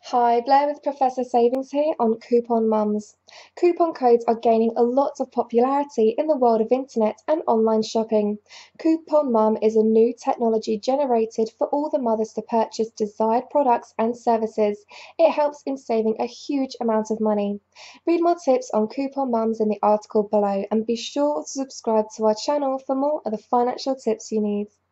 Hi, Blair with Professor Savings here on Coupon Mums. Coupon codes are gaining a lot of popularity in the world of internet and online shopping. Coupon Mum is a new technology generated for all the mothers to purchase desired products and services. It helps in saving a huge amount of money. Read more tips on Coupon Mums in the article below and be sure to subscribe to our channel for more of the financial tips you need.